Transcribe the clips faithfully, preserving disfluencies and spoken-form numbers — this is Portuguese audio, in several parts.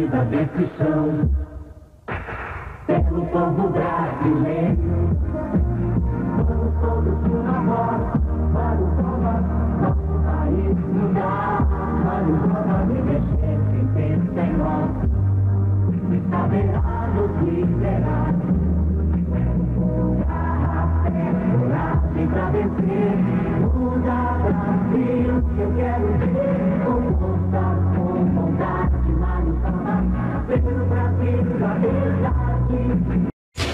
vida desse chão. Pelo povo brasileiro, vamos todos numa moda, vamos tomar nosso país mudar. Vamos tomar e mexer sem tempo, sem nós, e saberá nos liderar. Coragem pra vencer, muda Brasil, que eu quero ver. Com força, com vontade, mas não mais, pelo Brasil da verdade.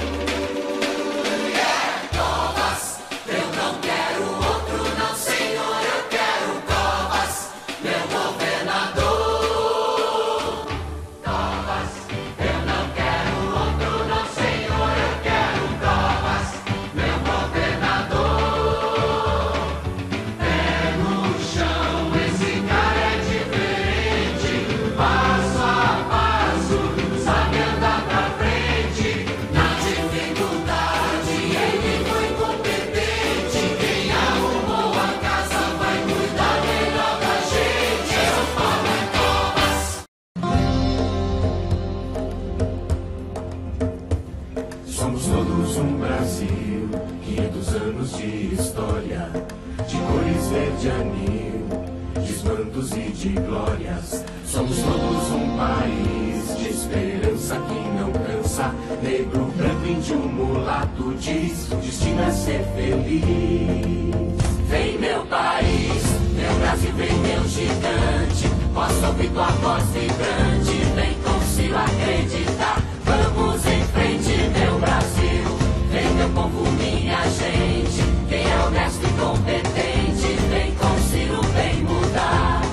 Somos todos um Brasil, quinhentos anos de história, de cores verde anil, de espantos e de glórias. Somos todos um país de esperança que não cansa. Negro, branco, índio, mulato, diz, o destino é ser feliz. Vem meu país, meu Brasil, vem meu gigante, posso ouvir tua voz vibrante, vem consigo acreditar. Vamos em frente, meu Brasil, vem meu povo, minha gente, quem é honesto e competente, vem com Ciro, vem mudar.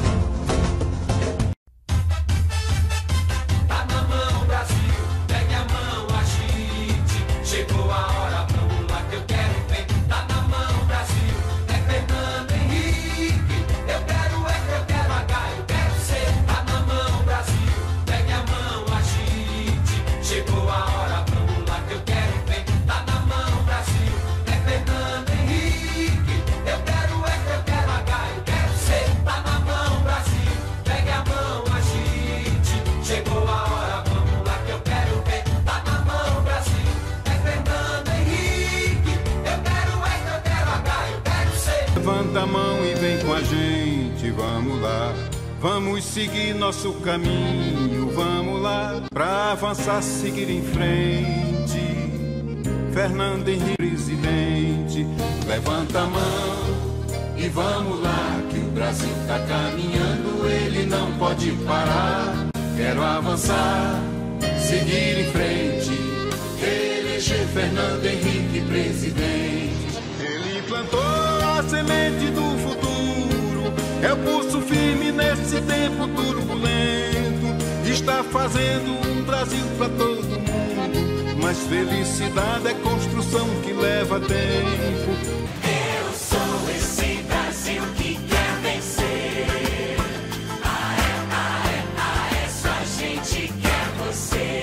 Tá na mão, Brasil, pegue a mão, agite, chegou a hora, vamos lá que eu quero ver. Tá na mão, Brasil, é Fernando Henrique, eu quero é, eu quero H, eu quero ser. Tá na mão, Brasil, pegue a mão, agite, chegou a hora, vamos lá que eu quero ver. Tá na mão, Brasil, é Fernando Henrique, eu quero é, eu quero H, eu quero ser. Tá na mão, Brasil, pegue a mão, agite, chegou a hora, vamos lá que eu quero ver. Tá na mão, Brasil, é Fernando Henrique, eu quero é, eu quero H, eu quero ser. Levanta a mão e vem com a gente, vamos lá. Vamos seguir nosso caminho, vamos lá. Pra avançar, seguir em frente. Fernando Henrique, presidente, levanta a mão e vamos lá. Que o Brasil tá caminhando, ele não pode parar. Quero avançar, seguir em frente, eleger Fernando Henrique presidente. Ele plantou a semente do futuro, é o pulso firme nesse tempo turbulento. Está fazendo um Brasil pra todo mundo, mas felicidade é construção que leva tempo. Eu sou esse Brasil que quer vencer. Aé, aé, aé, só a gente quer você.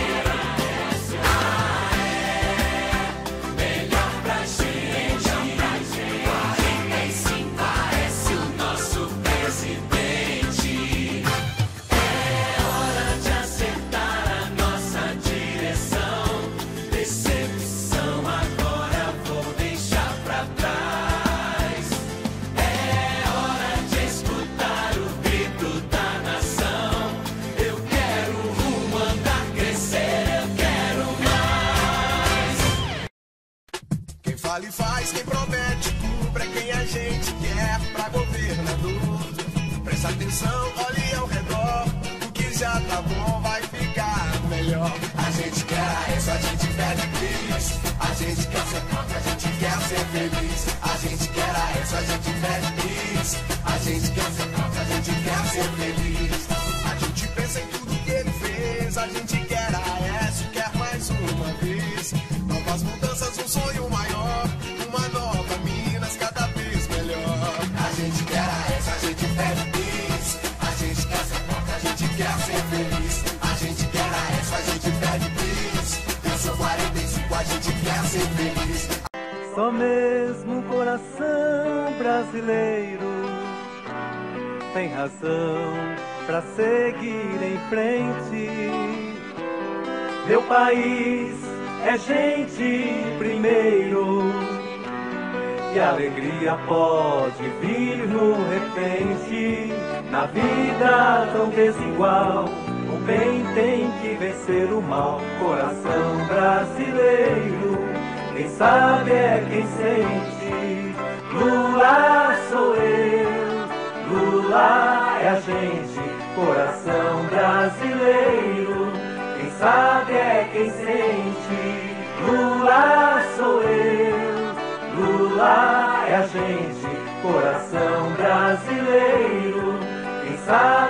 Aé, melhor pra gente. quarenta e cinco parece o nosso presidente. É hora de acertar a nossa direção. Decepção agora vou deixar pra trás. É hora de escutar o grito da nação. Eu quero rumo, andar, crescer, eu quero mais. Quem fala e faz, quem promete, cumpre, é quem a gente quer pra governador. Presta atenção, olhe ao redor, o que já tá bom vai ficar melhor. A gente quer a isso, a gente pede bis. A gente quer ser pronto, a gente quer ser feliz. A gente quer a isso, a gente pede bis. A gente quer ser pronto, a gente quer ser feliz. A gente pensa em tudo que ele fez. A gente quer a S, quer mais uma vez. Novas mudanças, um sonho maior. Uma nova Minas, cada vez melhor. A gente quer a S, a gente pede bis. A gente quer ser pronto, a gente quer ser feliz. A gente quer a S, a gente pede bis. Eu sou quarenta e cinco, a gente quer ser feliz. Só mesmo o coração brasileiro tem razão pra seguir em frente. Meu país é gente primeiro, e a alegria pode vir no repente. Na vida tão desigual, o bem tem que vencer o mal. Coração brasileiro, quem sabe é quem sente. Lula sou eu, Lula é a gente. Coração brasileiro, quem sabe é quem sente. Lula sou eu, Lula é a gente. Coração brasileiro, quem sabe